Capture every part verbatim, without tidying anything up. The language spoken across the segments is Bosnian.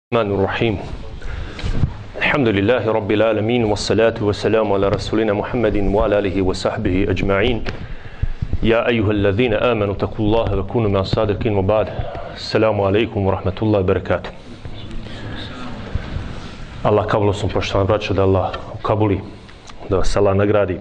الرحمن الرحيم الحمد لله رب العالمين والصلاة والسلام على رسولنا محمد وعلى آله وصحبه أجمعين يا أيها الذين آمنوا اتقوا الله وكونوا مع الصادقين وبعد السلام عليكم ورحمة الله وبركاته. Allah kabulu sam poštovan braćo, da Allah ukabuli, da vas Allah nagradi.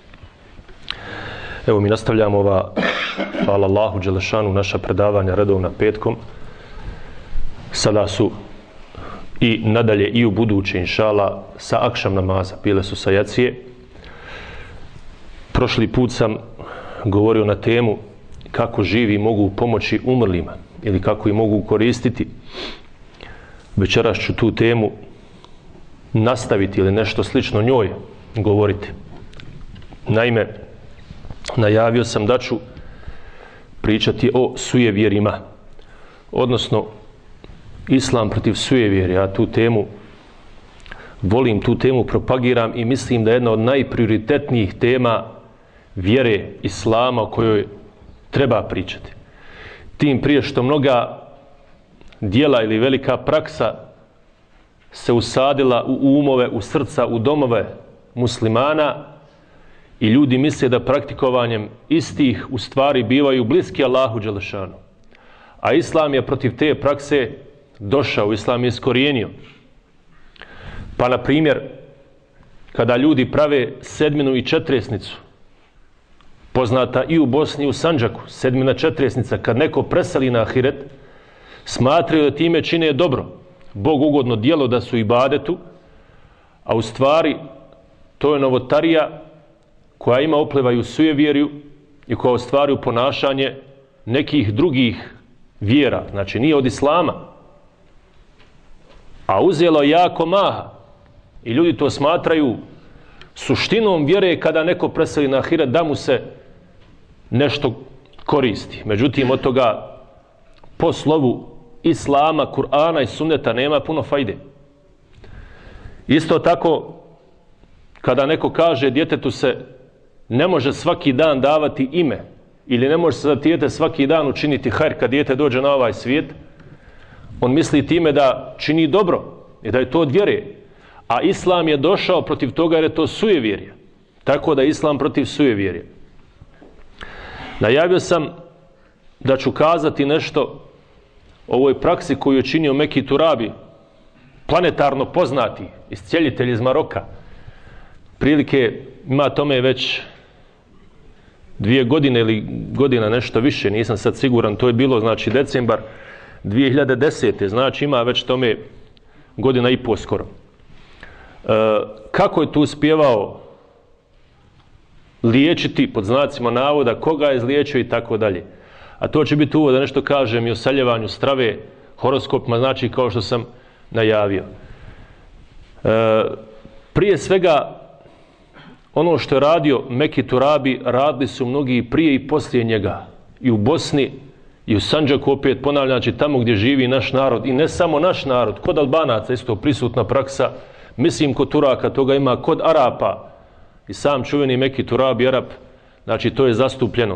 Evo mi nastavljamo ova, hvala Allahu dželešanu, naša predavanja redovna petkom. Sada su i nadalje i u buduće, inšala, sa akšam namaza, bile su sa jacije. Prošli put sam govorio na temu kako živi mogu pomoći umrlima ili kako ih mogu koristiti. Večeras ću tu temu nastaviti ili nešto slično njoj govoriti. Naime, najavio sam da ću pričati o sujevjerima, odnosno Islam protiv sujevjerja. Ja tu temu volim, tu temu propagiram i mislim da je jedna od najprioritetnijih tema vjere Islama o kojoj treba pričati. Tim prije što mnoga djela ili velika praksa se usadila u umove, u srca, u domove muslimana i ljudi misle da praktikovanjem istih u stvari bivaju bliski Allahu dželešanu. A Islam je protiv te prakse došao, Islam je iskorijenio. Pa na primjer, kada ljudi prave sedminu i četresnicu, poznata i u Bosni i u Sandžaku, sedmina četresnica, kad neko preseli na ahiret, smatraju da time čine dobro, Bog ugodno djelo, da su ibadetu, a u stvari to je novotarija koja ima uplivaj u sujevjerju i koja ostvaruju ponašanje nekih drugih vjera, znači nije od Islama, a uzelo jako maha i ljudi to smatraju suštinom vjere kada neko preseli na ahiret da mu se nešto koristi. Međutim, od toga po slovu Islama, Kur'ana i Sunneta nema puno fajde. Isto tako, kada neko kaže djetetu se ne može svaki dan davati ime ili ne može se za dijete svaki dan učiniti hajr kad dijete dođe na ovaj svijet, on misli time da čini dobro i da je to od vjere. A Islam je došao protiv toga jer je to sujevjerje. Tako da je Islam protiv sujevjerja. Najavio sam da ću kazati nešto o ovoj praksi koju je činio Meki Turabi, planetarno poznati iscijeljitelj iz Maroka. Prilike ima tome već dvije godine ili godina nešto više, nisam sad siguran, to je bilo znači decembar dvije hiljade desete. Znači ima već tome godina i po skoro. E, kako je tu uspjevao liječiti, pod znacima navoda, koga je izliječio i tako dalje. A to će biti uvod da nešto kažem i o saljevanju strave, horoskopima, znači kao što sam najavio. E, prije svega, ono što je radio Meki Turabi, radili su mnogi prije i poslije njega. I u Bosni, i u Sandžaku, opet ponavljam, znači tamo gdje živi naš narod. I ne samo naš narod, kod Albanaca isto prisutna praksa, mislim kod Turaka, toga ima kod Arapa. I sam čuveni Meki Turabi, Arap, znači to je zastupljeno.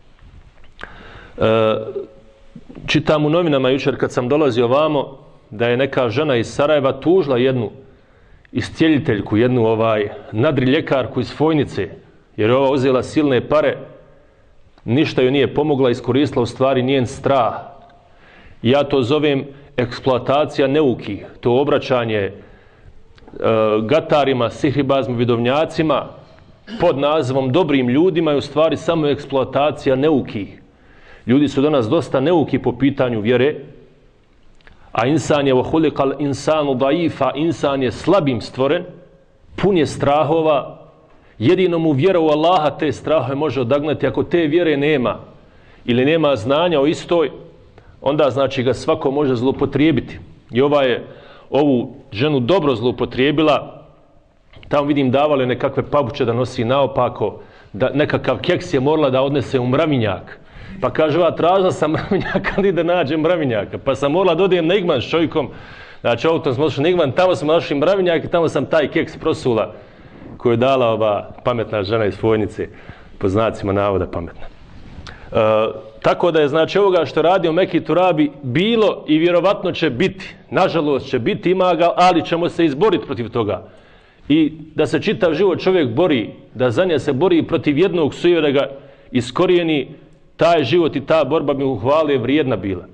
E, čitam u novinama jučer kad sam dolazio ovamo, da je neka žena iz Sarajeva tužila jednu iscijeljiteljku, jednu ovaj nadriljekarku iz Fojnice, jer je ova uzela silne pare, ništa joj nije pomogla, iskoristila u stvari njen strah. Ja to zovem eksploatacija neukih, to obraćanje e, gatarima, sihribazmu, vidovnjacima pod nazivom dobrim ljudima je u stvari samo eksploatacija neukih. Ljudi su danas dosta neuki po pitanju vjere, a insan je vohulikal insanu daifa, insan je slabim stvoren, pun je strahova, jedino mu vjera u Allaha te strahove može odagnati. Ako te vjere nema ili nema znanja o istoj, onda znači ga svako može zloupotrijebiti. I ova je ovu ženu dobro zloupotrijebila, tamo vidim davale nekakve pabuče da nosi naopako, da nekakav keks je morala da odnese u mravinjak. Pa kaže, ova tražila sam mravinjaka, ali da nađem mravinjaka. Pa sam morala da odijem na Igman s čovjekom, znači autom smo došli na Igman, tamo smo našli mravinjak i tamo sam taj keks prosula koju je dala ova pametna žena iz Fojnice, po znacima navoda pametna. E, tako da je znači ovoga što radio Meki Turabi bilo i vjerovatno će biti, nažalost će biti, ima ga, ali ćemo se izboriti protiv toga. I da se čitav život čovjek bori, da za nje se bori protiv jednog suje da ga iskorijeni, taj život i ta borba bi mu hvale vrijedna bila.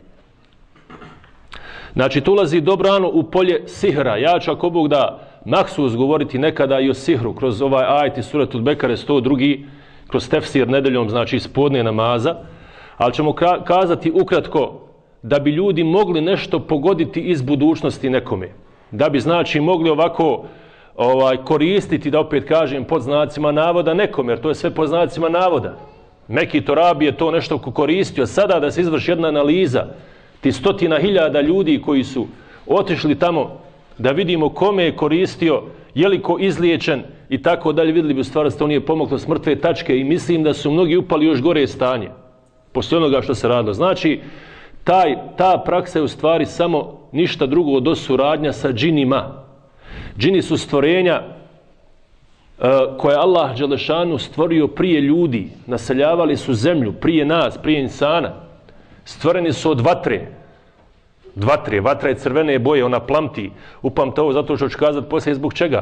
Znači, tu ulazi dobrano u polje sihra. Ja ću ako Bog da maksus govoriti nekada i o sihru kroz ovaj ajet iz Suratul Bekare sto dva. Kroz tefsir nedeljom, znači iz podne namaza, ali ćemo kazati ukratko da bi ljudi mogli nešto pogoditi iz budućnosti nekome. Da bi znači mogli ovako ovaj, koristiti, da opet kažem, pod znacima navoda nekome, jer to je sve pod znacima navoda. Meki Turabi je to nešto koristio. Sada da se izvrši jedna analiza ti stotina hiljada ljudi koji su otišli tamo da vidimo kome je koristio, je li ko izliječen i tako dalje, vidjeli bi u stvari da to nije pomoglo s mrtve tačke i mislim da su mnogi upali još gore stanje poslije onoga što se radilo. Znači, taj, ta praksa je u stvari samo ništa drugo od suradnja sa džinima. Džini su stvorenja uh, koje Allah Đelešanu stvorio prije ljudi, naseljavali su zemlju prije nas, prije insana. Stvoreni su od vatre. Vatre, vatra je crvene boje, ona plamti. Upamte ovo zato što ću kazati poslije zbog čega.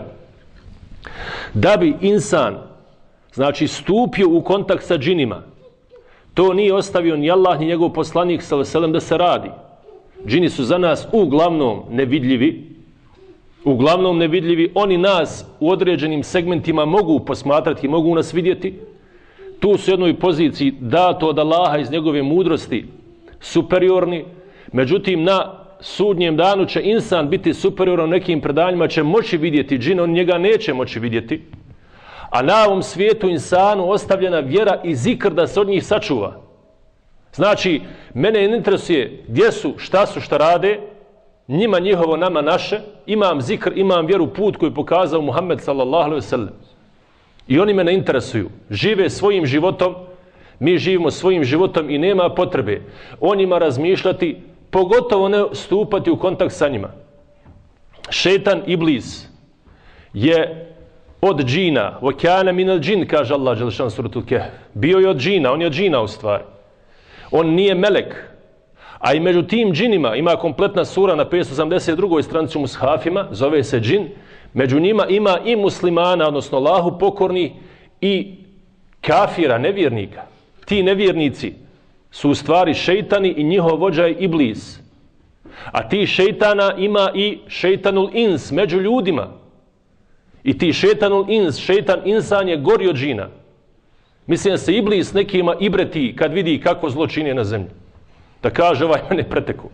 Da bi insan, znači, stupio u kontakt sa džinima, to nije ostavio ni Allah ni njegov poslanik sallallahu alejhi ve sellem da se radi. Džini su za nas uglavnom nevidljivi, uglavnom nevidljivi, oni nas u određenim segmentima mogu posmatrati, mogu nas vidjeti. Tu su u jednoj poziciji dato od Allaha iz njegove mudrosti superiorni, međutim na sudnjem danu će insan biti superioran, nekim predanjima će moći vidjeti džin, on njega neće moći vidjeti. A na ovom svijetu insanu ostavljena vjera i zikr da se od njih sačuva. Znači, mene ne interesuje gdje su, šta su, šta rade, njima njihovo, nama naše, imam zikr, imam vjeru, put koji je pokazao Muhammed sallallahu alejhi ve sellem. I oni me ne interesuju. Žive svojim životom, mi živimo svojim životom i nema potrebe o njima razmišljati, pogotovo ne stupati u kontakt sa njima. Šejtan Iblis je od džina, وَكَانَ مِنَ الْجِنِ, kaže Allah Đelešan suratul Kehf. Bio je od džina, on je od džina u stvari. On nije melek. A i među tim džinima ima kompletna sura na petsto osamdeset drugoj stranici u mushafima, zove se džin. Među njima ima i muslimana, odnosno Allahu pokorni, i kafira, nevjernika. Ti nevjernici su u stvari šejtani i njihov vođa je Iblis. A ti šejtana ima i šejtanul ins među ljudima. I ti šejtanul ins, šejtan insan je gori od džina. Mislim da se Iblis nekima ibreti kad vidi kako zlo čini na zemlji. Da kaže ovaj mene preteku.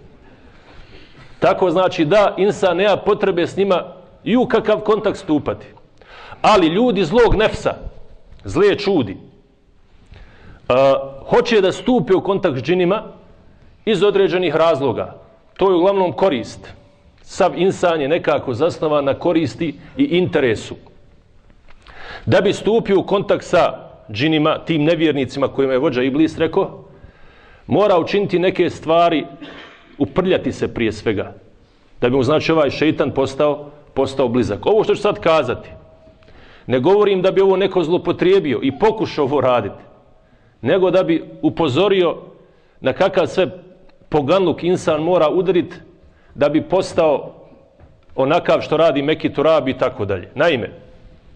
Tako znači da insan nema potrebe s njima i u kakav kontakt stupati. Ali ljudi zlog nefsa, zle čudi, uh, hoće da stupe u kontakt s džinima iz određenih razloga. To je uglavnom korist. Sav insan je nekako zasnovan na koristi i interesu. Da bi stupio u kontakt sa džinima, tim nevjernicima kojima je vođa Iblis rekao, mora učiniti neke stvari, uprljati se prije svega. Da bi mu znači ovaj šejtan postao, postao blizak. Ovo što ću sad kazati, ne govorim da bi ovo neko zlopotrijebio i pokušao ovo raditi, nego da bi upozorio na kakav sve poganluk insan mora udariti da bi postao onakav što radi Meki Turabi i tako dalje. Naime, e,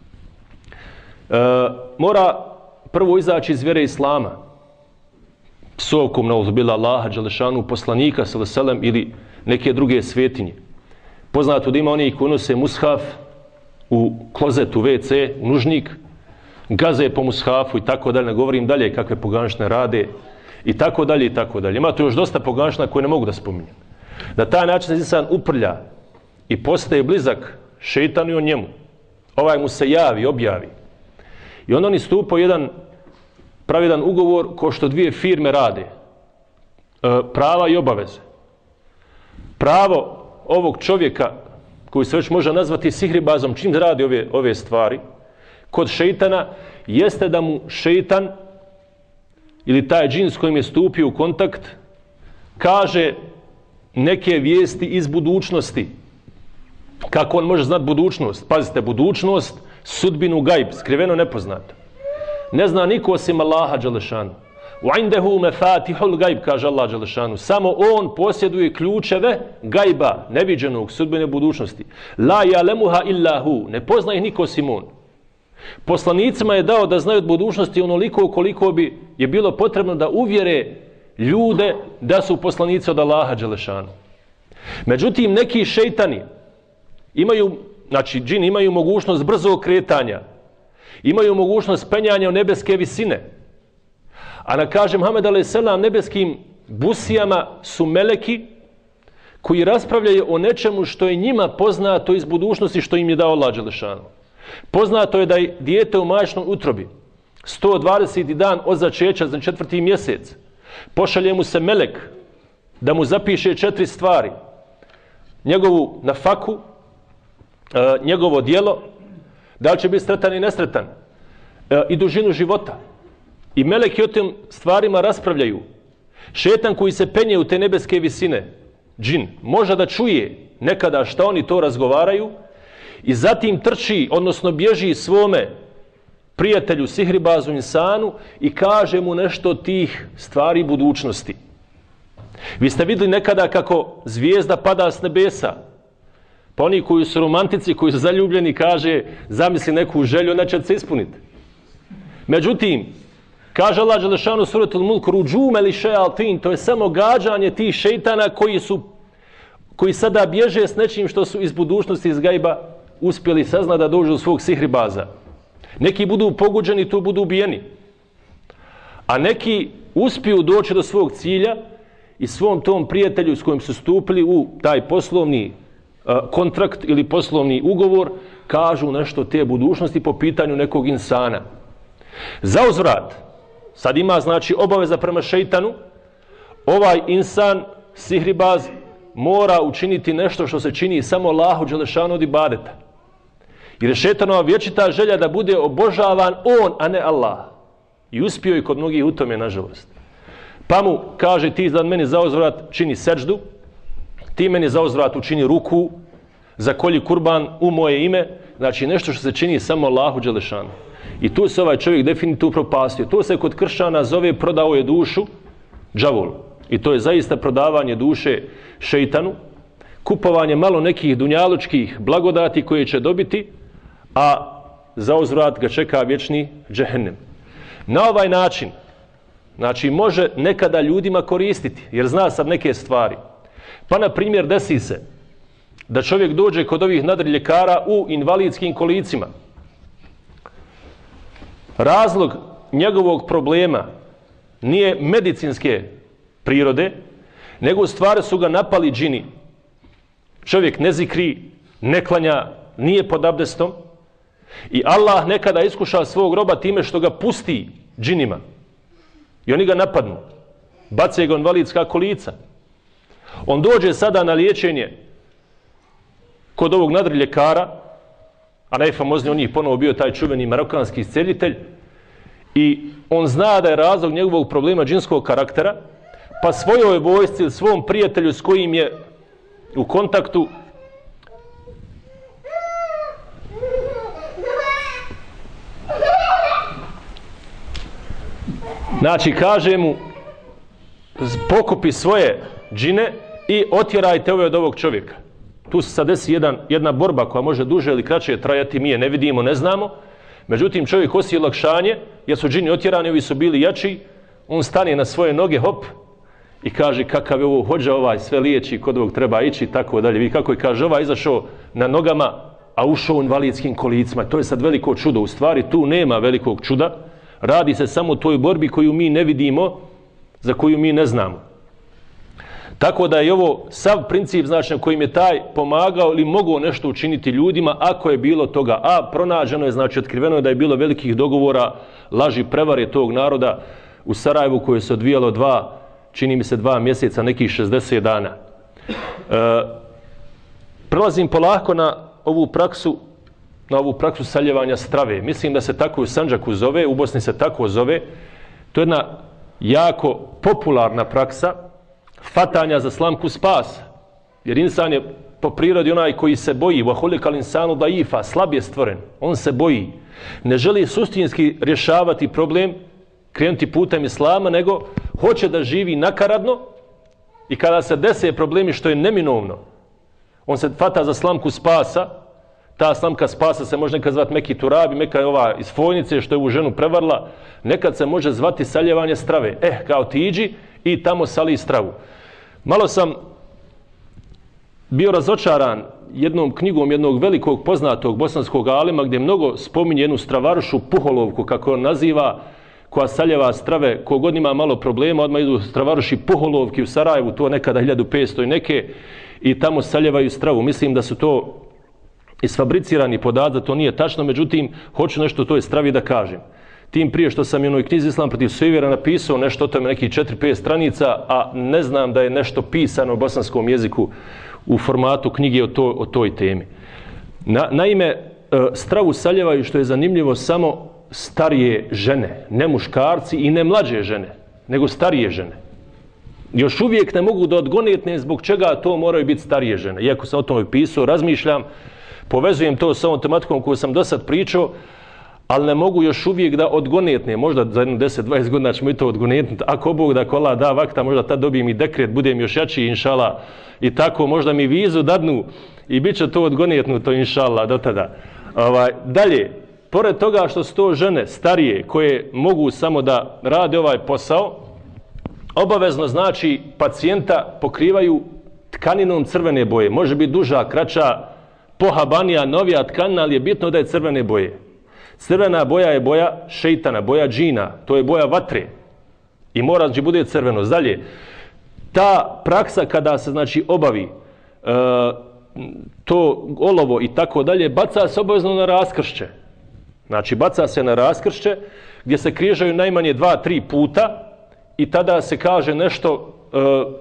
mora prvo izaći iz vjere Islama, psovkom na uzbila Allaha Đelešanu, poslanika sallallahu alejhi ve sellem ili neke druge svetinje. Poznato da ima oni koji nose mushaf u klozetu, ve ce, u nužnik, gaze po mushafu i tako dalje, ne govorim dalje kakve poganštine rade i tako dalje i tako dalje. Ima tu još dosta poganština koje ne mogu da spominjem. Na taj način se insan uprlja i postaje blizak šejtanu i on njemu. Ovaj mu se javi, objavi. I onda oni stupaju jedan pravilan ugovor ko što dvije firme rade. E, prava i obaveze. Pravo ovog čovjeka koji se već može nazvati sihribazom, čim radi ove, ove stvari, kod šejtana, jeste da mu šejtan ili taj džin s kojim je stupio u kontakt kaže neke vijesti iz budućnosti. Kako on može znati budućnost? Pazite, budućnost, sudbinu gajb, skriveno nepoznato. Ne zna niko osim Allaha Đelešanu. وَعِنْدَهُ مَفَاتِحُ الْغَيْبِ, kaže Allah dželešanu. Samo on posjeduje ključeve gajba, neviđenog, sudbene budućnosti. La ya'lamuha illa hu, ne pozna ih niko osim on. Poslanicima je dao da znaju od budućnosti onoliko koliko bi je bilo potrebno da uvjere ljude da su poslanici od Allaha dželešanu. Međutim, neki šejtani imaju, znači džini imaju mogućnost brzog kretanja, imaju mogućnost penjanja u nebeske visine. A na kaže Muhammed alejhi selam nebeskim busijama su meleki koji raspravljaju o nečemu što je njima poznato iz budućnosti što im je dao Allah dželešanu. Poznato je da je dijete u majčinoj utrobi sto dvadeseti dan od začeća za četvrti mjesec. Pošalje mu se melek da mu zapiše četiri stvari. Njegovu nafaku, njegovo djelo, da li će biti sretan i nesretan, i dužinu života. I meleki o tim stvarima raspravljaju. Šetan koji se penje u te nebeske visine, džin, može da čuje nekada šta oni to razgovaraju i zatim trči, odnosno bježi svome prijatelju, sihribazu, insanu i kaže mu nešto od tih stvari budućnosti. Vi ste vidjeli nekada kako zvijezda pada s nebesa. Pa oni koji su romantici, koji su zaljubljeni, kaže, zamisli neku želju, ona će se ispuniti. Međutim, kaže Allah dželešanu suratul Mulk, ruđume li šeatin, to je samo gađanje tih šejtana koji su, koji sada bježe s nečim što su iz budućnosti, iz gajba, uspjeli saznati da dođu do svog sihribaza. Neki budu poguđeni, tu budu ubijeni. A neki uspiju doći do svog cilja i svom tom prijatelju s kojim su stupili u taj poslovni uh, kontrakt ili poslovni ugovor, kažu nešto te budućnosti po pitanju nekog insana. Za uzvrat, sad ima znači obaveza prema šejtanu, ovaj insan, sihribaz, mora učiniti nešto što se čini samo Allahu dželešanu od ibadeta. Jer je šejtanova vječita želja da bude obožavan on, a ne Allah. I uspio je kod mnogih u tome, nažalost. Pa mu kaže, ti za meni za uzvrat čini seđdu, ti meni za uzvrat učini ruku, zakolji kurban u moje ime, znači nešto što se čini samo Allahu dželešanu. I tu se ovaj čovjek definitivno propastio. To se kod kršćana zove prodao je dušu đavolu. I to je zaista prodavanje duše šejtanu, kupovanje malo nekih dunjalučkih blagodati koje će dobiti, a za uzvrat ga čeka vječni džehennem. Na ovaj način, znači, može nekada ljudima koristiti, jer zna sad neke stvari. Pa, na primjer, desi se da čovjek dođe kod ovih nadriljekara u invalidskim kolicima. Razlog njegovog problema nije medicinske prirode, nego u stvari su ga napali džini. Čovjek ne zikri, ne klanja, nije pod abdestom i Allah nekada iskuša svog roba time što ga pusti džinima i oni ga napadnu, bace ga u invalidska kolica. On dođe sada na liječenje kod ovog nadriljekara, a najfamozniji on je ponovo bio taj čuveni marokanski isceljitelj, i on zna da je razlog njegovog problema džinskog karaktera, pa svojoj vojsci ili svom prijatelju s kojim je u kontaktu znači kaže mu, pokupi svoje džine i otjerajte ove od ovog čovjeka. Tu se sad desi jedan, jedna borba koja može duže ili kraće trajati, mi je ne vidimo, ne znamo. Međutim, čovjek osjeti olakšanje, jer su džini otjerani, ovi su bili jači, on stane na svoje noge, hop, i kaže kakav je ovo hođa, ovaj sve liječi, kod ovog treba ići i tako dalje. Vi kako je, kaže, ovaj izašao na nogama, a ušao u invalidskim kolicima. To je sad veliko čudo. U stvari tu nema velikog čuda. Radi se samo o toj borbi koju mi ne vidimo, za koju mi ne znamo. Tako da je ovo sav princip, znači, na kojim je taj pomagao ili mogao nešto učiniti ljudima, ako je bilo toga. A pronađeno je, znači, otkriveno je da je bilo velikih dogovora, laži, prevare tog naroda u Sarajevu koje se odvijalo dva, čini mi se dva mjeseca, nekih šezdeset dana. E, prelazim polako na ovu praksu, na ovu praksu saljevanja strave. Mislim da se tako u Sandžaku zove, u Bosni se tako zove. To je jedna jako popularna praksa fatanja za slamku spasa. Jer insan je po prirodi onaj koji se boji, vahulikal insanu daifa, slab je stvoren, on se boji. Ne želi suštinski rješavati problem krenuti putem islama, nego hoće da živi nakaradno i kada se dese problemi, što je neminovno, on se fata za slamku spasa. Ta slamka spasa se može nekad zvati Meki Turabi, Meka je ova iz Fojnice što je ovu ženu prevarila, nekad se može zvati saljevanje strave. Eh, kao ti iđi i tamo sali stravu. Malo sam bio razočaran jednom knjigom jednog velikog poznatog bosanskog alima gdje mnogo spominje jednu stravarušu Puholovku, kako on naziva, koja saljeva strave, kogod ima malo problema, odmah idu stravaruši Puholovki u Sarajevu, to nekada hiljadu petsto i neke, i tamo saljevaju stravu. Mislim da su to isfabricirani podaci, da to nije tačno, međutim, hoću nešto o toj stravi da kažem. Tim prije što sam u jednoj knjizi Islam protiv sujevjera napisao nešto o tome, nekih četiri pet stranica, a ne znam da je nešto pisano u bosanskom jeziku u formatu knjige o, to, o toj temi. Na, naime, stravu saljevaju, što je zanimljivo, samo starije žene, ne muškarci i ne mlađe žene, nego starije žene. Još uvijek ne mogu da odgonetne zbog čega to moraju biti starije žene. Iako sam o tome pisao, razmišljam, povezujem to s ovom tematikom koju sam do sad pričao, ali ne mogu još uvijek da odgonetne. Možda za jedno deset dvadeset godina ćemo i to odgonetnuti. Ako Bog da kola da vakta, možda tad dobijem i dekret, budem još jači, inšala, i tako možda mi vizu dadnu i bit će to odgonetnuto, inšala, do tada. Ovaj, dalje, pored toga što su to žene starije koje mogu samo da rade ovaj posao, obavezno znači pacijenta pokrivaju tkaninom crvene boje. Može biti duža, kraća, pohabanija, novija tkanina, ali je bitno da je crvene boje. Crvena boja je boja šeitana, boja džina, to je boja vatre. I mora znači bude crveno. Dalje, ta praksa kada se znači obavi e, to olovo i tako dalje, baca se obavezno na raskršće. Znači baca se na raskršće gdje se križaju najmanje dva, tri puta i tada se kaže nešto, e,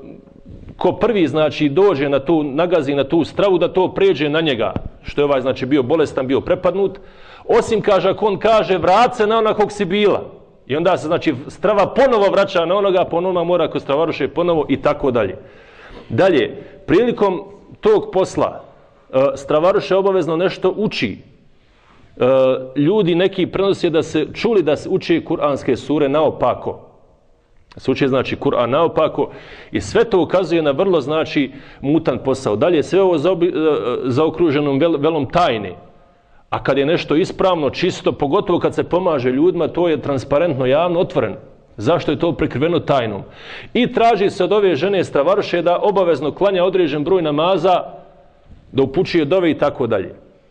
ko prvi znači dođe na tu, nagazi na tu stravu, da to pređe na njega, što je ovaj znači bio bolestan, bio prepadnut, osim kaže, ako on kaže vrat se na onak kog si bila. I onda se znači strava ponovo vraća na onoga, ponovo mora ko stravaruše ponovo i tako dalje. Dalje, prilikom tog posla e, stravaruše obavezno nešto uči. E, ljudi neki prenose da se čuli da se uči kuranske sure naopako. Se uči znači Kur'an naopako i sve to ukazuje na vrlo znači mutan posao. Dalje, sve ovo zaobi, zaokruženom vel, velom tajne. A kad je nešto ispravno, čisto, pogotovo kad se pomaže ljudima, to je transparentno, javno, otvoreno. Zašto je to prekriveno tajnom? I traži se od ove žene stravaruše da obavezno klanja određen broj namaza, da upućuje dove i tako dalje.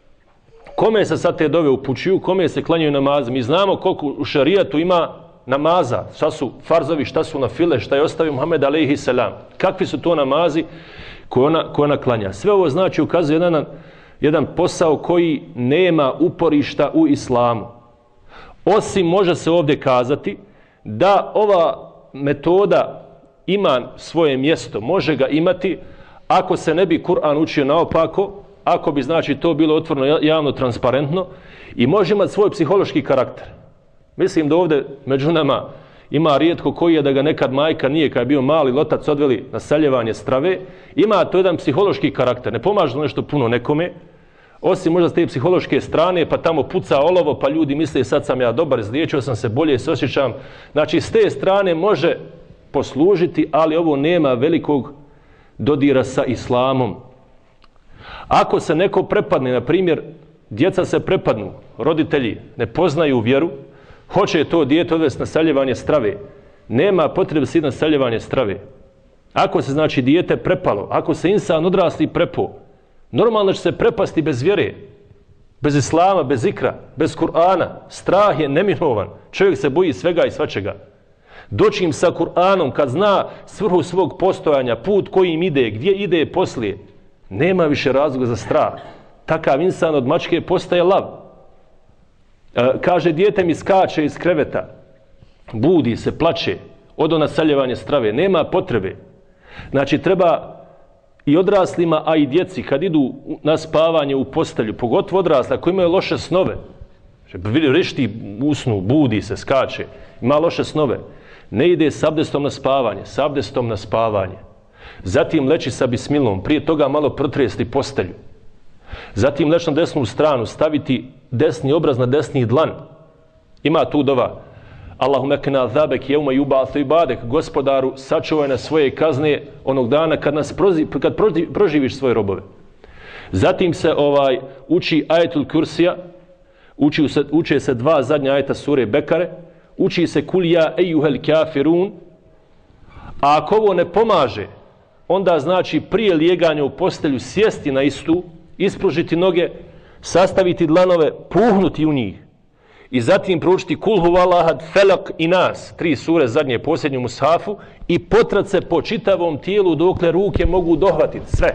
Kome se sad te dove upućuju, kome se klanjaju namaze? Mi znamo koliko u šarijatu ima namaza, šta su farzovi, šta su na file, šta je ostavio Muhammed alejhi selam. Kakvi su to namazi koje ona, koje ona klanja? Sve ovo znači ukazuje jedan, jedan posao koji nema uporišta u islamu. Osim može se ovdje kazati da ova metoda ima svoje mjesto, može ga imati ako se ne bi Kur'an učio naopako, ako bi znači to bilo otvoreno, javno, transparentno i može imati svoj psihološki karakter. Mislim da ovdje među nama ima rijetko koji je da ga nekad majka nije, kad je bio mali lotac, odveli na saljevanje strave. Ima to jedan psihološki karakter. Ne pomaže nešto puno nekome, osim možda s te psihološke strane, pa tamo puca olovo, pa ljudi misle sad sam ja dobar, izliječio sam se, bolje se osjećam. Znači s te strane može poslužiti, ali ovo nema velikog dodira sa islamom. Ako se neko prepadne, na primjer, djeca se prepadnu, roditelji ne poznaju vjeru, hoće to dijete odvesti na saljevanje strave, nema potrebe se na saljevanje strave. Ako se znači dijete prepalo, ako se insan odrasli prepo, normalno će se prepasti bez vjere, bez islama, bez ikra, bez Kur'ana. Strah je neminovan. Čovjek se boji svega i svačega. Doći im sa Kur'anom, kad zna svrhu svog postojanja, put kojim ide, gdje ide poslije, nema više razloga za strah. Takav insan od mačke postaje lav. E, kaže, dijete mi skače iz kreveta, budi se, plače, odo na saljevanje strave, nema potrebe. Znači, treba i odraslima, a i djeci, kad idu na spavanje u postelju, pogotovo odrasli, ako imaju loše snove, rešti usnu, budi se, skače, ima loše snove, ne ide s abdestom na spavanje, s abdestom na spavanje. Zatim leći sa bismilom, prije toga malo protresti postelju. Zatim leći na desnu stranu, staviti desni obraz na desni dlan. Ima tu dova. Allahumma qina azabek yawma yub'athu ibadek, gospodaru sačuvaj nas svoje kazne onog dana kad nas prozi, kad proži, proživiš svoje robove. Zatim se ovaj uči ajetul kursija, uči se, uče se dva zadnja ajeta sure Bekare, uči se kul ja ejuhel kafirun, a ako ovo ne pomaže, onda znači prije lijeganja u postelju sjesti na istu, ispružiti noge, sastaviti dlanove, puhnuti u njih i zatim proučiti kul huvalahad, felak i nas, tri sure zadnje posljednju mushafu i potrat se po čitavom tijelu dokle ruke mogu dohvatiti sve.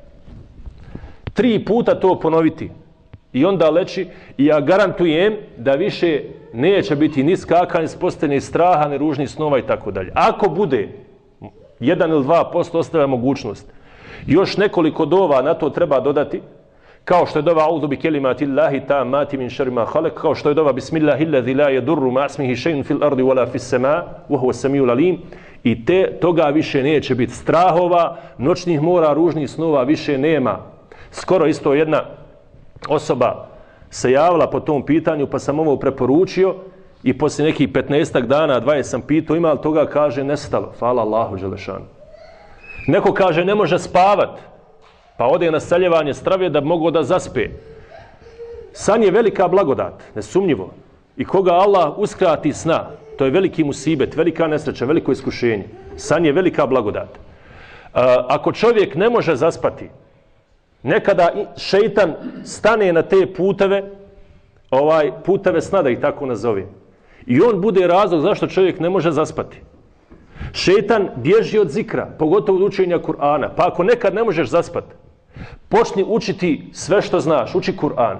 Tri puta to ponoviti i onda leći i ja garantujem da više neće biti ni skakanja, ni postelje, ni straha, ni ružnih snova i tako dalje. Ako bude jedan ili dva posto ostavlja mogućnost, još nekoliko dova na to treba dodati, kao što je dova auzu bi kelimati Allahi tammati min šerri ma halak, kao što je dova bismillahillazi la yadurru ma ismihi shay'un fil ardi wala fis sama wa huwa as-sami'ul alim, i te toga više neće biti, strahova, noćnih mora, ružnih snova više nema. Skoro isto jedna osoba se javila po tom pitanju, pa sam ovo preporučio i poslije nekih petnaestak dana, dvadeset sam pitao, ima li toga, kaže nestalo. Hvala Allahu dželešanu. Neko kaže ne može spavat, pa ode na saljevanje strave da bi mogao da zaspe. San je velika blagodat, nesumnjivo. I koga Allah uskrati sna, to je veliki musibet, velika nesreća, veliko iskušenje. San je velika blagodat. Ako čovjek ne može zaspati, nekada šeitan stane na te puteve, ovaj puteve sna, da ih tako nazovem. I on bude razlog zašto čovjek ne može zaspati. Šeitan bježi od zikra, pogotovo od učenja Kur'ana. Pa ako nekad ne možeš zaspati, počni učiti sve što znaš, uči Kur'an.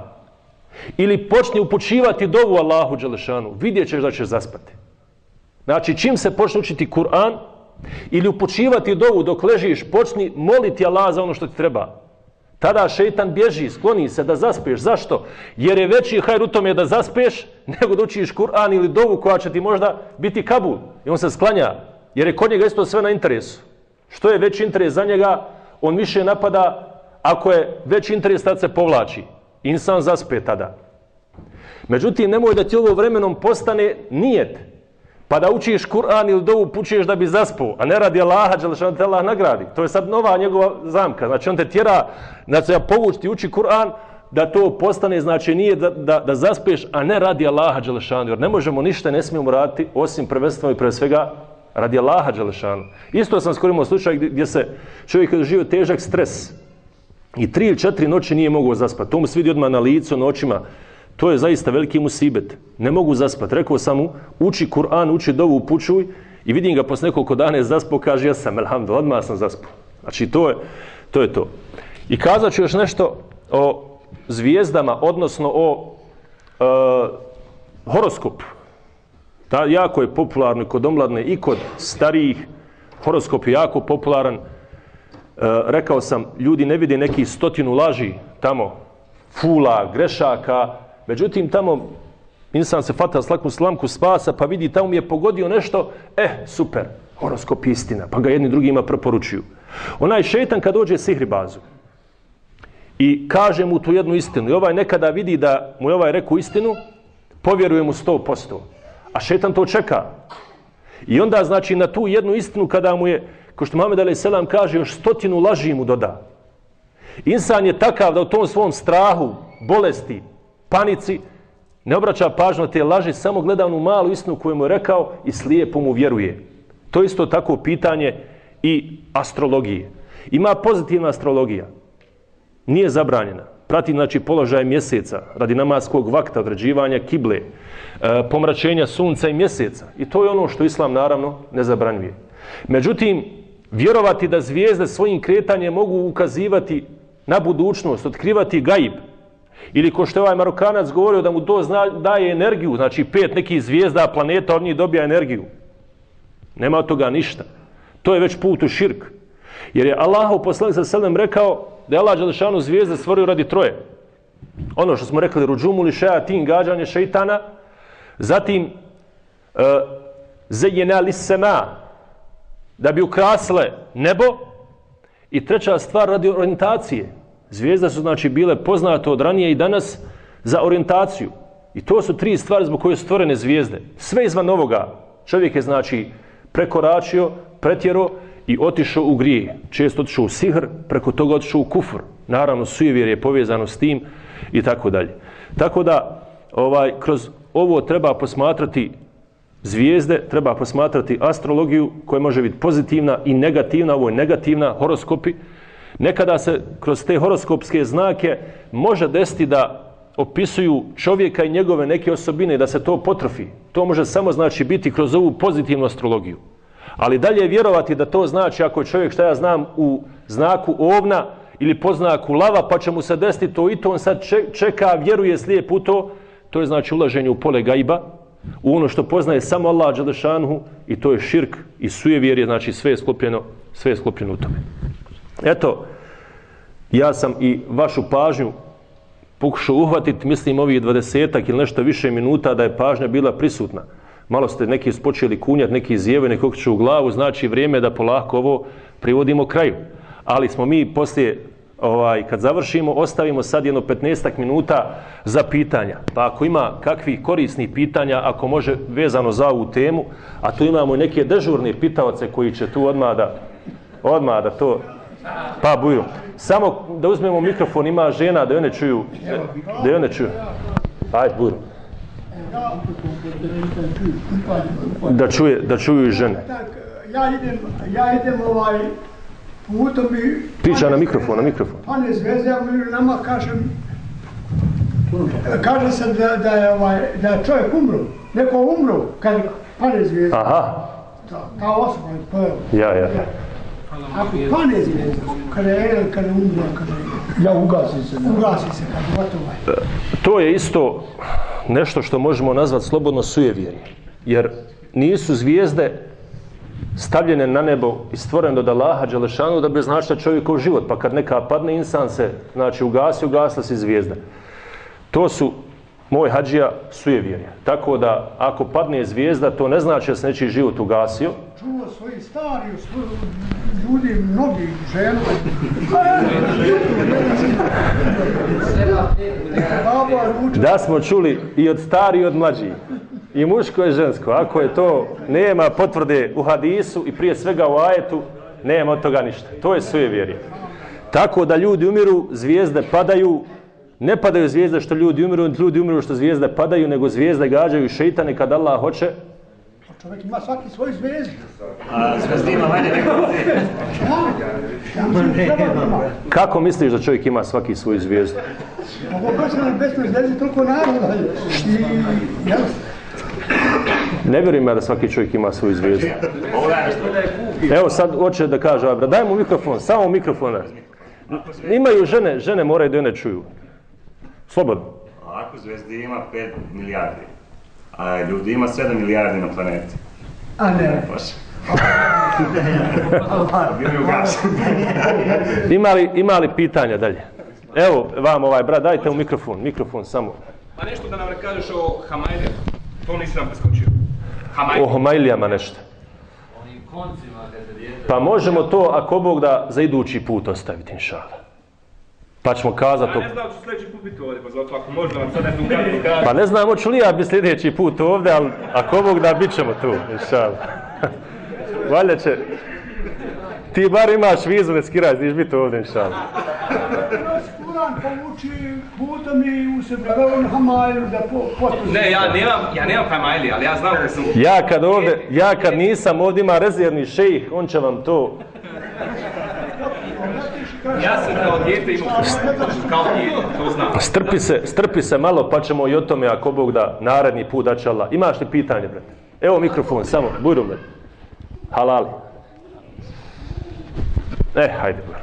Ili počni upućivati dovu Allahu dželešanu, vidjet ćeš da ćeš zaspati. Znači, čim se počne učiti Kur'an ili upućivati dovu dok ležiš, počni moliti Allah za ono što ti treba. Tada šeitan bježi, skloni se da zaspeš. Zašto? Jer je veći hajr u tome da zaspeš nego da učiš Kur'an ili dovu koja će ti možda biti kabul. I on se sklanja, jer je kod njega isto sve na interesu. Što je veći interes za njega, on više napada. Ako je veći interes, tad se povlači. Insan zaspe tada. Međutim, nemoj da ti ovo vremenom postane nijet, pa da učiš Kur'an ili dovu pučuješ da bi zaspao, a ne radi Allaha, dželešanu te Allah nagradi. To je sad nova njegova zamka. Znači, on te tjera, znači, ja povući ti uči Kur'an, da to postane, znači, nije da, da, da zaspeš, a ne radi Allaha, dželešanu. Jer ne možemo ništa, ne smijemo raditi, osim prvenstveno i pre svega radi Allaha, dželešanu. Isto sam skoro imao slučaj gdje se čovjek je doživio težak stres i tri ili četiri noći nije mogao zaspati. To mu se vidi odmah na licu, na očima. To je zaista veliki musibet. Ne mogu zaspati. Rekao sam mu, uči Kur'an, uči dovu, upućuj, i vidim ga posle nekoliko dana je zaspao, kaže ja sam, elhamdulillah, odmah sam zaspao. Znači, to je, to je to. I kazat ću još nešto o zvijezdama, odnosno o e, horoskopu. Ta, jako je popularno i kod omladne i kod starijih. Horoskop je jako popularan. E, rekao sam, ljudi ne vide neki stotinu laži tamo, fula, grešaka. Međutim, tamo insan se fata slaku slamku spasa, pa vidi tamo mi je pogodio nešto, eh, super, horoskop istina, pa ga jedni drugima preporučuju. Onaj šeitan kad dođe sihribazu i kaže mu tu jednu istinu, i ovaj nekada vidi da mu je ovaj rekao istinu, povjeruje mu sto posto. A šeitan to čeka. I onda, znači, na tu jednu istinu kada mu je, ko što Muhammed alejhi selam kaže, još stotinu laži mu doda. Insan je takav da u tom svom strahu, bolesti, panici, ne obraća pažnju na te laži, samo gleda onu malu istinu koju mu je rekao i slijepo mu vjeruje. To je isto tako pitanje i astrologije. Ima pozitivna astrologija. Nije zabranjena. Prati, znači, položaj mjeseca radi namaskog vakta, određivanja kible, e, pomračenja sunca i mjeseca. I to je ono što Islam, naravno, ne zabranjuje. Međutim, vjerovati da zvijezde svojim kretanjem mogu ukazivati na budućnost, otkrivati gajib, ili ko što je ovaj Marokanac govorio da mu to zna, daje energiju, znači pet nekih zvijezda, planeta, od njih dobija energiju. Nema od toga ništa. To je već put u širk. Jer je Allahov poslanik sallallahu alejhi ve sellem rekao da je Allah dželešanu zvijezde stvorio radi troje. Ono što smo rekli, ruđumuli šeatin, gađanje šeitana, zatim uh, zejjena lissema, da bi ukrasile nebo, i treća stvar radi orijentacije. Zvijezde su, znači, bile poznate od ranije i danas za orijentaciju. I to su tri stvari zbog koje su stvorene zvijezde. Sve izvan ovoga čovjek je znači prekoračio, pretjero i otišao u grije. Često otišao u sihr, preko toga otišao u kufr. Naravno, sujevjer je povezano s tim i tako dalje. Tako da, ovaj, kroz ovo treba posmatrati zvijezde, treba posmatrati astrologiju koja može biti pozitivna i negativna, ovo je negativna, horoskopi. Nekada se kroz te horoskopske znake može desiti da opisuju čovjeka i njegove neke osobine, da se to potrofi. To može samo znači biti kroz ovu pozitivnu astrologiju. Ali dalje vjerovati da to znači ako je čovjek, šta ja znam, u znaku ovna ili po znaku lava, pa će mu se desiti to i to, on sad čeka, vjeruje slijep u to, to je znači ulaženje u pole gajba, u ono što poznaje samo Allah dželešanuhu, i to je širk i sujevjerje, znači sve je sklopljeno, sve je sklopljeno u tome. Eto, ja sam i vašu pažnju pokušao uhvatiti, mislim ovih dvadesetak ili nešto više minuta da je pažnja bila prisutna. Malo ste neki počeli kunjati, neki izjeve, neki okreću u glavu, znači vrijeme da polako ovo privodimo kraju. Ali smo mi poslije, ovaj, kad završimo, ostavimo sad jedno petnaestak minuta za pitanja. Pa ako ima kakvih korisnih pitanja, ako može vezano za ovu temu, a tu imamo i neke dežurne pitaoce koji će tu odmah da, odmah da to... Pa buju. Samo da uzmemo mikrofon, ima žena da one čuju. Da one čuju. Ajde, buju. Da čuje, da čuju i žene. Ja idem, ja idem ovaj putom i... Priča na mikrofon, na mikrofon. Pane zvijezde, ja nama kažem, kaže se da, da, je, ovaj, da je čovjek umro, neko umro kad pane zvijezde. Aha. Ta, ta osoba je pojela. Ja, ja. Ako pane zvijezde, kada je, kada je umro, kada je... Ja, ugasi se. Ugasi se, kada gotovo je. To je isto nešto što možemo nazvati slobodno sujevjerje. Jer nisu zvijezde stavljene na nebo i stvorene od Allaha dželešanu da bi značila čovjekov život. Pa kad neka padne, insan se, znači, ugasi, ugasla se zvijezda. To su, moj hadžija, sujevjerje. Tako da, ako padne zvijezda, to ne znači da se nečiji život ugasio. Čuo svoji stari, svoji ljudi, mnogi, žena. Da smo čuli i od stari i od mlađih. I muško i žensko. Ako je to, nema potvrde u hadisu i prije svega u ajetu, nema od toga ništa. To je sujevjerje. Tako da ljudi umiru, zvijezde padaju. Ne padaju zvijezde što ljudi umiru, ljudi umiru što zvijezde padaju, nego zvijezde gađaju šeitane kad Allah hoće. Čovjek ima svaki svoj zvijezd. A zvijezda ima manje nego Kako misliš da čovjek ima svaki svoju zvijezdu? Ovo besme, besme zvijezde toliko naroda. Ne vjerujem ja da svaki čovjek ima svoju zvijezdu. Evo sad hoće da kaže, daj mu mikrofon, samo mikrofon. Imaju žene, žene moraju da one čuju. Slobodno. Ako zvijezdi ima pet milijardi, a ljudi ima sedam milijardi na planeti. A ne. Ima li, ima li pitanja dalje? Evo vam ovaj brat, dajte mu mikrofon, mikrofon samo. Pa nešto da nam ne kažeš o Hamajlijama, to nisi nam preskočio. O Hamajlijama nešto. Pa možemo to, ako Bog da, za idući put ostaviti, inšala. Pa ćemo kazati... Ja ne znam ću sljedeći put biti ovdje, pa zato ako možda vam sad ne znam kako kažem. Pa ne znam hoću li ja biti sljedeći put ovdje, ali ako Bog da, bit ćemo tu, inšala. Valjda će... Ti bar imaš vizu, ne skiraj, znaš biti ovdje, inšala. Kuran povuči putom i u sebe velim Hamajliju da potuži. Ne, ja nemam, ja nemam Hamajlije, ali ja znam da sam... Ja kad ovdje, ja kad nisam ovdje ima rezervni šejih, on će vam to... Ja sam kao dijete imao kao dijete, to znam. Strpi se, strpi se malo, pa ćemo i o tome, ako Bog da, naredni put da će Allah. Imaš li pitanje, brate? Evo mikrofon, samo, bujru, brate. Halali. E, hajde, brate.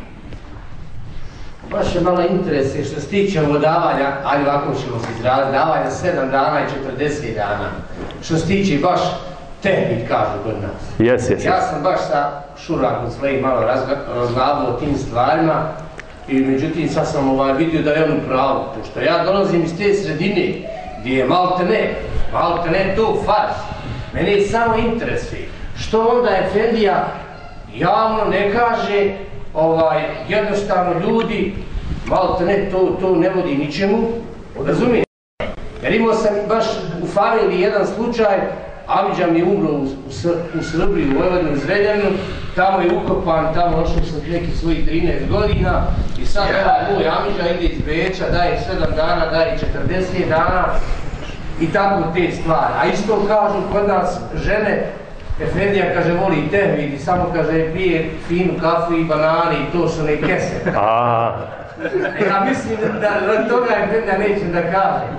Baš je malo interese što se tiče ovo davanja, ali ovako ćemo se izraziti, davanja sedam dana i četrdeset dana. Što se tiče baš tehnik, kažu kod nas. Yes, yes, yes. Ja sam baš sa Šurakom svojim malo razglabao o tim stvarima i međutim sad sam ovaj vidio da je on u pravu. Pošto ja dolazim iz te sredine gdje je malte ne, malte ne to farz. Mene je samo interesuje što onda Efendija javno ne kaže ovaj, jednostavno ljudi, malte ne, to, to ne vodi ničemu, razumije? Jer imao sam baš u familiji jedan slučaj, Amidža mi je umro u, u, u Srbiji, u Vojvodini, u Zrenjaninu, tamo je ukopan, tamo ošao sam nekih svojih trinaest godina i sad ovaj moj Amidža ide iz Beča, daje sedam dana, daje četrdeset dana i tako te stvari. A isto kažu kod nas žene, Efendija kaže voli tehvid i samo kaže pije finu kafu i banane i to su ne kese. Ja mislim da od toga Efendija nećem da kažem.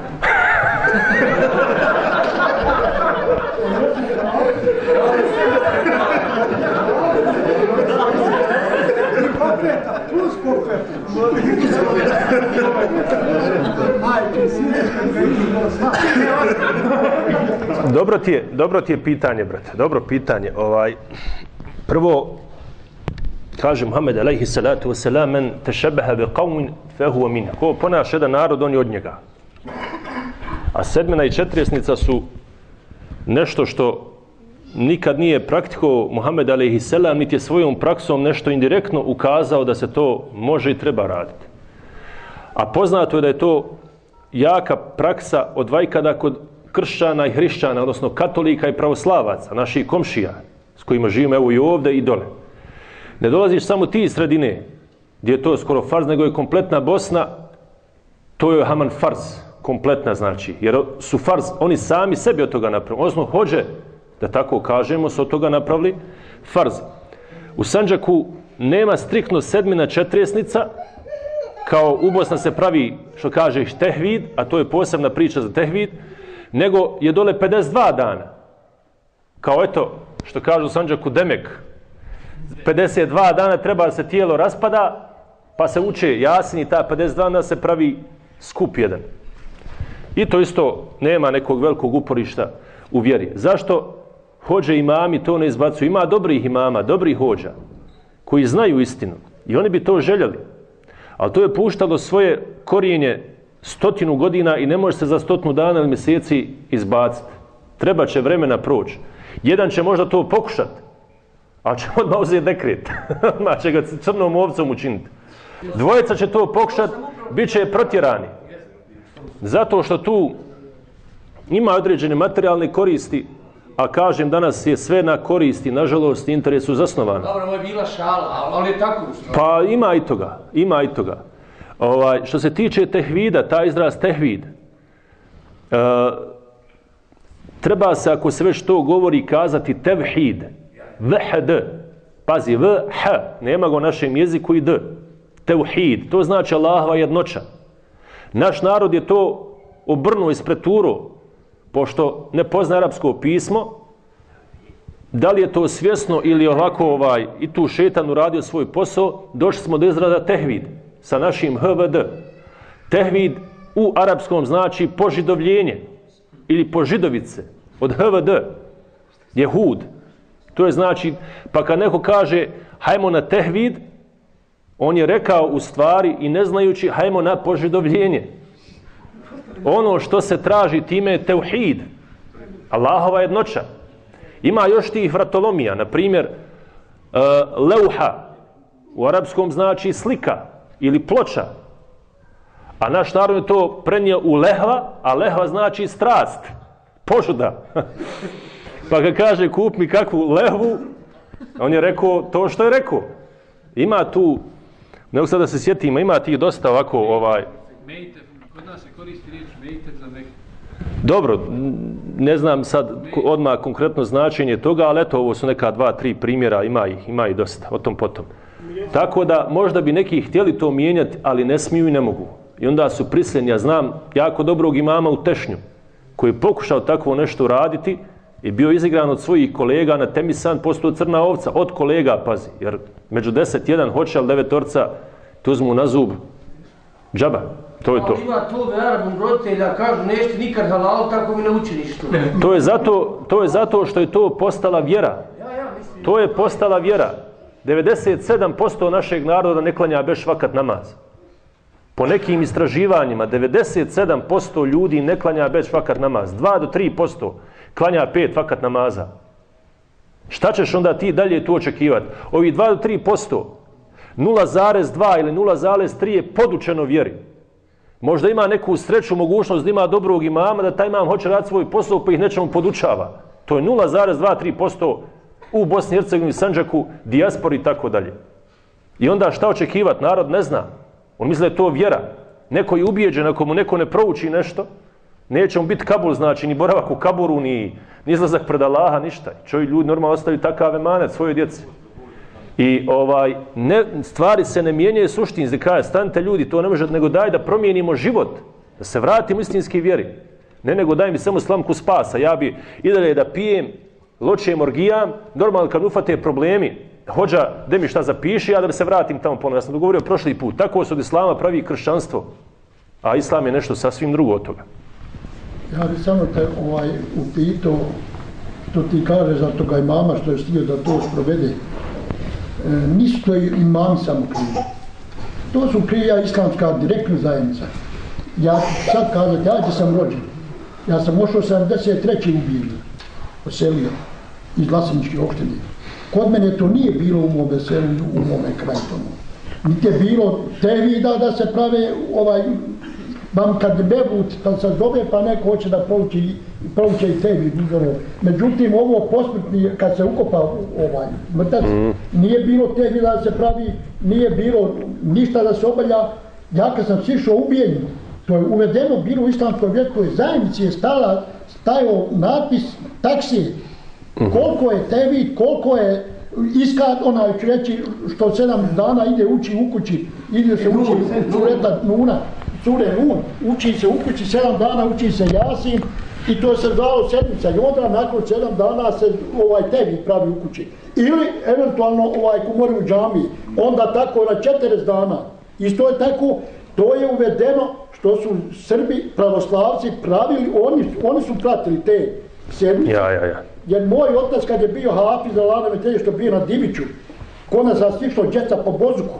Plus kokreta. Majke, Dobro ti je, dobro ti je pitanje, brate. Dobro pitanje. Ovaj, prvo, kaže Muhammed alejhi salatu wasalam, men tešebeha bi qavmin fehuva min. Ko ponaša jedan narod, on je od njega. A sedmina i četirijesnica su nešto što nikad nije praktikovao Muhammed alejhi selam, niti je svojom praksom nešto indirektno ukazao da se to može i treba raditi. A poznato je da je to jaka praksa od vajkada kod kršćana i hrišćana, odnosno katolika i pravoslavaca, naših komšija, s kojima živimo evo i ovdje i dole. Ne dolaziš samo ti iz sredine, gdje je to skoro farz, nego je kompletna Bosna, to je haman farz, kompletna znači, jer su farz, oni sami sebi od toga napravili, odnosno hođe, da tako kažemo, su od toga napravili farz. U Sandžaku nema striktno sedmina četirijesnica, kao u Bosna se pravi, što kažeš, tehvid, a to je posebna priča za tehvid, nego je dole pedeset dva dana. Kao eto, što kažu u Sandžaku, demek. pedeset dva dana treba da se tijelo raspada, pa se uče jasni, ta pedeset dva dana se pravi skup jedan. I to isto nema nekog velikog uporišta u vjeri. Zašto hođe imami to ne izbacuju? Ima dobrih imama, dobrih hođa, koji znaju istinu. I oni bi to željeli. Ali to je puštalo svoje korijenje stotinu godina i ne može se za stotinu dana ili mjeseci izbaciti. Treba će vremena proći. Jedan će možda to pokušati, ali će odmah uzeti dekret. Odmah će ga crnom ovcom učiniti. Dvojica će to pokušati, bit će protjerani. Zato što tu ima određene materijalne koristi, a kažem danas je sve na koristi, nažalost, interesu zasnovano. Dobro, ovo je bila šala, ali je tako ustavno. Pa ima i toga, ima i toga. Ovaj, što se tiče tehvida, taj izraz tehvid, e, treba se, ako se već to govori, kazati tevhid, vhd, pazi, vh, nema ga u našem jeziku i d, tevhid, to znači Allahova jednoća. Naš narod je to obrnuo ispred turo, pošto ne pozna arapsko pismo, da li je to svjesno ili ovako ovaj, i tu šetan uradio svoj posao, došli smo do izraza tehvid sa našim hvd. Tehvid u arapskom znači požidovljenje ili požidovice od hvd, jehud. To je znači, pa kad neko kaže hajmo na tehvid, on je rekao u stvari i ne znajući hajmo na požidovljenje. Ono što se traži time je tevhid, Allahova jednoća. Ima još tih vratolomija, na primjer uh, leuha, u arapskom znači slika ili ploča. A naš narod je to prenio u lehva, a lehva znači strast, požuda. Pa ga kaže kup mi kakvu lehvu, on je rekao to što je rekao. Ima tu, ne mogu sad da se sjetim, ima tih dosta ovako ovaj... Mejte, kod nas se koristi riječ mejte za nek... Dobro, ne znam sad odmah konkretno značenje toga, ali eto, ovo su neka dva, tri primjera, ima ih, ima ih dosta, o tom potom. Tako da možda bi neki htjeli to mijenjati, ali ne smiju i ne mogu. I onda su prisiljeni, ja znam jako dobrog imama u Tešnju, koji je pokušao takvo nešto raditi i bio izigran od svojih kolega na Temisan, postao crna ovca, od kolega, pazi, jer među deset jedan hoće, ali devetorca tu uzmu na zub džaba. To je to. Ali ima to verabom roditelja, kažu nešte nikad halal, tako mi ne uči ništa. To je zato, to je zato što je to postala vjera. To je postala vjera. devedeset sedam posto našeg naroda ne klanja beš vakat namaz. Po nekim istraživanjima, devedeset sedam posto ljudi ne klanja beš vakat namaz. dva do tri posto klanja pet vakat namaza. Šta ćeš onda ti dalje tu očekivati? Ovi dva do tri posto, nula zarez dva ili nula zarez tri je podučeno vjeri. Možda ima neku sreću, mogućnost da ima dobrog imama, da taj imam hoće raditi svoj posao pa ih nečemu podučava. To je nula zarez dva tri posto u Bosni i Hercegovini, Sandžaku, dijaspori i tako dalje. I onda šta očekivati? Narod ne zna. On misli da je to vjera. Neko je ubijeđen, ako mu neko ne prouči nešto, neće mu biti Kabul, znači ni boravak u Kaburu, ni, ni izlazak pred Allaha, ništa. Čovjek ljudi normalno ostavljaju takav emanet svojoj djeci. I ovaj, ne, stvari se ne mijenjaju suštinski. Kaže, stanite ljudi, to ne može, nego daj da promijenimo život, da se vratimo istinski vjeri. Ne, nego daj mi samo slamku spasa. Ja bi i dalje da pijem, ločem orgijam, normalno kad ufate problemi, hođa, da mi šta zapiši, ja da se vratim tamo ponovno. Ja sam dogovorio prošli put, tako se od islama pravi kršćanstvo, a islam je nešto sasvim drugo od toga. Ja bih samo te ovaj, upitao što ti kaže za toga imama što je stio da to sprovede. E, nisu to imami samo krivi. To su krija islamska direktna zajednica. Ja sad kažete, ja gdje sam rođen. Ja sam ošao sedamdeset treće ubijen, oselio iz Glasiničke opštine. Kod mene to nije bilo u mome selu, u mome kraju tomu. Niti je bilo tevida da se prave ovaj, vam kad bebut, kad se zove pa neko hoće da prouči, prouče i tebi. Međutim, ovo posmrtni, kad se ukopa ovaj mrtac, mm. nije bilo tevida da se pravi, nije bilo ništa da se obavlja. Ja kad sam sišao ubijen, to je uvedeno bilo u islamskoj vjerskoj zajednici, je stala, stajao natpis taksi, koliko je tebi, koliko je iskad, onaj ću reći, što sedam dana ide uči u kući, ide se uči sureta Nuna, sure Nun, uči se u kući, sedam dana uči se Jasin i to se zvalo sedmica i onda nakon sedam dana se ovaj tebi pravi u kući. Ili eventualno ovaj kumori u džamiji, onda tako na četrdeset dana. Isto je tako, to je uvedeno što su Srbi, pravoslavci pravili, oni, oni su pratili te sedmice. Ja, ja, ja. Jer moj otac kad je bio hafiz za Lana Metelje što bio na Diviću, ko nas zastišlo djeca po Bozuku.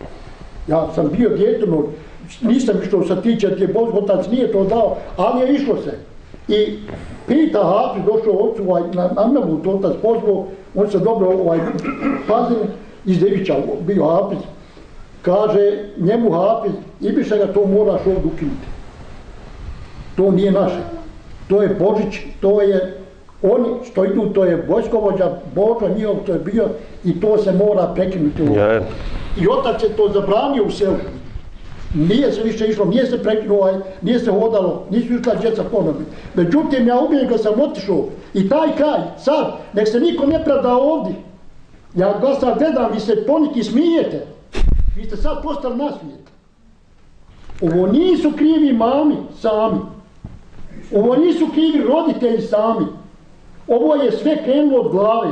Ja sam bio djetuno, nisam što se tiče gdje Bozuk, otac nije to dao, ali je išlo se. I pita hafiz, došao ocu ovaj, na namnavu, to otac pozvao, on se dobro ovaj, pazio, iz Divića bio hafiz. Kaže njemu hafiz, Ibiša ga to moraš ovdje ukinuti. To nije naše. To je Božić, to je oni što idu, to je vojskovođa, Božo njihov, to je bio i to se mora prekinuti. Yeah. I otac je to zabranio u selu. Nije se više išlo, nije se prekinuo, nije se hodalo, nisu išla djeca ponovno. Međutim, ja ubijem kad sam otišao i taj kraj, sad, nek se niko ne pravda ovdje. Ja ga sad gledam, vi se poniki smijete. Vi ste sad postali nasmijet. Ovo nisu krivi mami sami. Ovo nisu krivi roditelji sami. Ovo je sve krenulo od glave.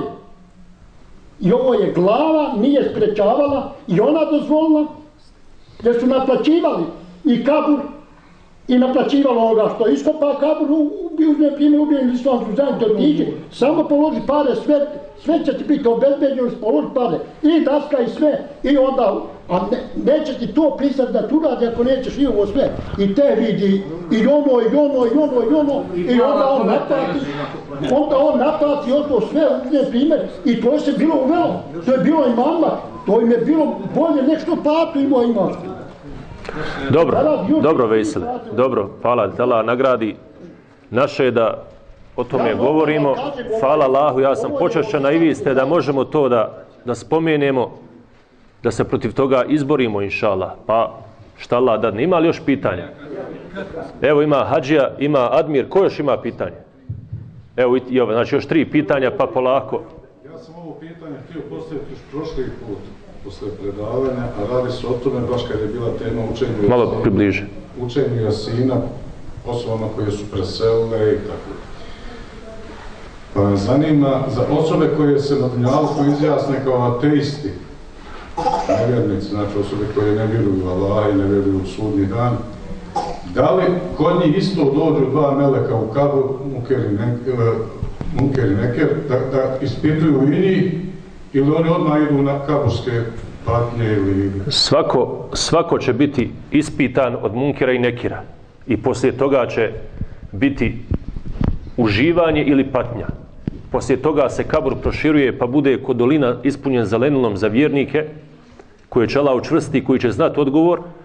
I ovo je glava, nije sprečavala i ona dozvolila, jer su naplaćivali i kabur i naplaćivalo ovoga što iskopa kabur, uzme primjer ubijen islamsku zajednicu otiđe, samo položi pare, sve, sve će ti biti obezbeđeno, položi pare, i daska i sve, i onda, a ne, neće ti to pristati da tu radi ako nećeš i ovo sve, i te vidi, i ono, i ono, i ono, i ono, i onda on naplati, onda on naplati ovo sve, uzme primjer, i to je se bilo uvelo, to je bilo imama, to im je bilo bolje nešto platu imao imaš. Dobro, dobro Vejsele, dobro, hvala, Allah nagradi. Naše je da o tome govorimo, hvala Allahu, ja sam počašćena i vi ste da možemo to da, da spomenemo, da se protiv toga izborimo, inša Allah. Pa šta Allah dadne, ima li još pitanja? Evo ima Hadžija, ima Admir, ko još ima pitanje? Evo i ovo, znači još tri pitanja, pa polako. Ja sam ovo pitanje htio postaviti još prošli put. Posle predavanja, a radi se o tome baš kad je bila tema učenju Jasina. Malo približe. Učenju Jasina, osobama koje su preselile i tako. Pa me zanima, za osobe koje se na dunjalku izjasne kao ateisti, nevjernici, znači osobe koje ne vjeruju u Allaha i ne vjeruju u sudnji dan, da li kod njih isto dođu dva meleka u kabur, Munker i Neker, Munker i Neker da, da ispituju i njih, ili oni odmah idu na kaburske patnje ili... Svako, svako će biti ispitan od Munkera i Nekira. I poslije toga će biti uživanje ili patnja. Poslije toga se kabur proširuje pa bude kod dolina ispunjen zelenilom za vjernike, koje će Allah učvrstiti, koji će znati odgovor.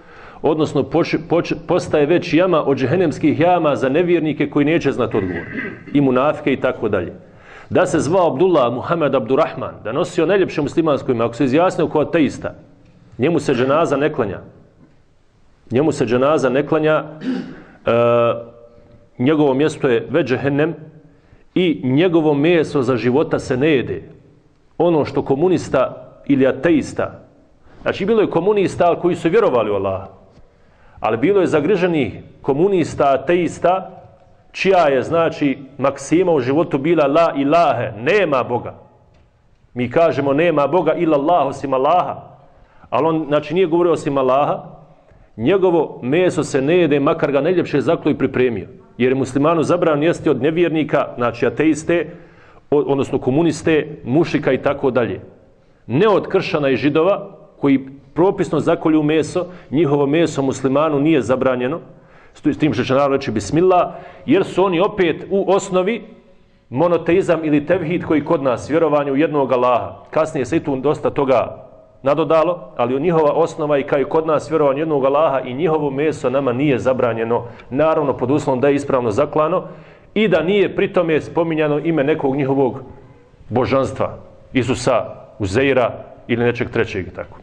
odnosno poč, poč, postaje već jama od džehennemskih jama za nevjernike koji neće znati odgovor, i munafike i tako dalje. Da se zvao Abdullah Muhammed Abdurrahman, da nosio najljepše muslimansko ime, ako se izjasnio kao ateista, njemu se dženaza ne klanja. Njemu se dženaza ne klanja, e, njegovo mjesto je već džehennem i njegovo meso za života se ne jede. Ono što komunista ili ateista, znači bilo je komunista koji su vjerovali u Allaha, ali bilo je zagriženih komunista, ateista, čija je, znači, maksima u životu bila la ilahe, nema Boga. Mi kažemo nema Boga ila Allah, osim Allaha, ali on, znači, nije govorio osim Allaha. Njegovo meso se ne jede, makar ga najljepše zaklo i pripremio. Jer je muslimanu zabranjeno jesti od nevjernika, znači ateiste, odnosno komuniste, mušika i tako dalje. Ne od kršćana i židova, koji propisno zakolju meso, njihovo meso muslimanu nije zabranjeno, s tim što će naravno reći bismillah, jer su oni opet u osnovi monoteizam ili tevhid koji kod nas, vjerovanje u jednog Allaha. Kasnije se i tu dosta toga nadodalo, ali njihova osnova i kao i kod nas vjerovanje jednog Allaha i njihovo meso nama nije zabranjeno, naravno pod uslovom da je ispravno zaklano i da nije pritome spominjano ime nekog njihovog božanstva, Isusa, Uzeira ili nečeg trećeg. Tako.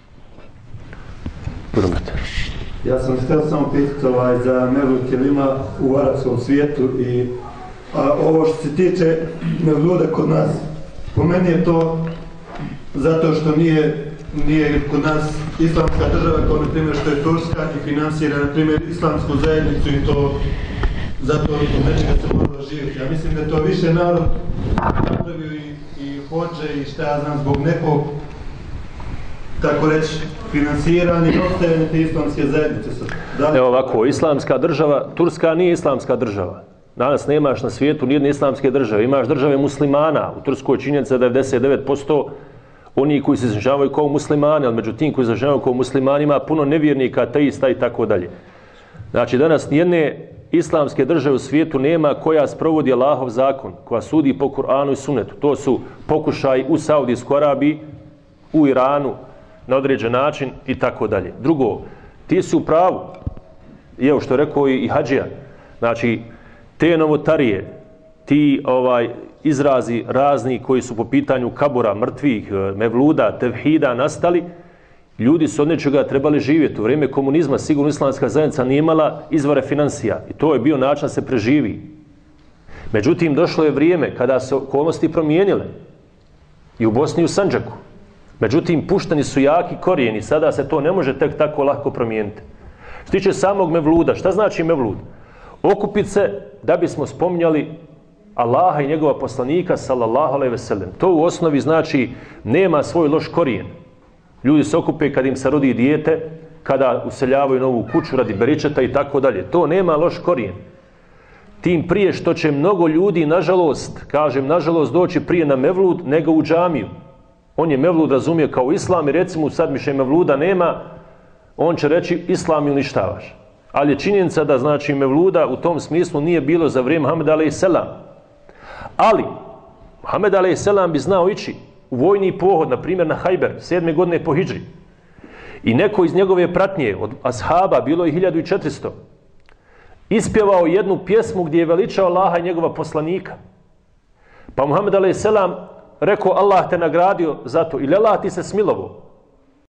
Promete. Ja sam htio samo pitati ovaj, za Mevlud Kelima u arapskom svijetu i a, ovo što se tiče Mevluda kod nas, po meni je to zato što nije, nije kod nas islamska država kao na primjer što je Turska i finansira na primjer islamsku zajednicu i to zato od nečega se moralo živjeti. Ja mislim da je to više narod napravio i, i hođe i šta ja znam zbog nekog tako reći finansiranje i ostajanje te islamske zajednice. Da Evo ovako, islamska država, Turska nije islamska država. Danas nemaš na svijetu nijedne islamske države. Imaš države muslimana. U Turskoj činjenica devedeset devet posto oni koji se izražavaju kao muslimani, ali međutim koji se izražavaju kao muslimani ima puno nevjernika, ateista i tako dalje. Znači danas nijedne islamske države u svijetu nema koja sprovodi Allahov zakon, koja sudi po Kur'anu i Sunnetu. To su pokušaj u Saudijskoj Arabiji, u Iranu, na određen način i tako dalje. Drugo, ti su u pravu, i evo što je rekao i Hadžija, znači te novotarije, ti ovaj izrazi razni koji su po pitanju kabura, mrtvih, mevluda, tevhida nastali, ljudi su od nečega trebali živjeti. U vrijeme komunizma sigurno islamska zajednica nije imala izvore financija i to je bio način da se preživi. Međutim, došlo je vrijeme kada se okolnosti promijenile i u Bosni i u Sandžaku. Međutim, pušteni su jaki korijeni, sada se to ne može tek tako lako promijeniti. Što tiče samog mevluda, šta znači mevlud? Okupit se da bismo spominjali Allaha i njegova poslanika, sallallahu alejhi ve sellem. To u osnovi znači nema svoj loš korijen. Ljudi se okupe kad im se rodi dijete, kada useljavaju novu kuću radi beričeta i tako dalje. To nema loš korijen. Tim prije što će mnogo ljudi, nažalost, kažem, nažalost, doći prije na mevlud nego u džamiju. On je mevlud razumije kao islam i recimo sad više mevluda nema, on će reći islam uništavaš. Ali je činjenica da znači mevluda u tom smislu nije bilo za vrijeme Muhameda alejselam. Ali Muhammed alejselam bi znao ići u vojni pohod, na primjer na Hajber, sedme godine po hidžri. I neko iz njegove pratnje, od ashaba, bilo je hiljadu i četiristo, ispjevao jednu pjesmu gdje je veličao Allaha i njegova poslanika. Pa Muhammed alejselam rekao Allah te nagradio za to ili Allah ti se smilovao.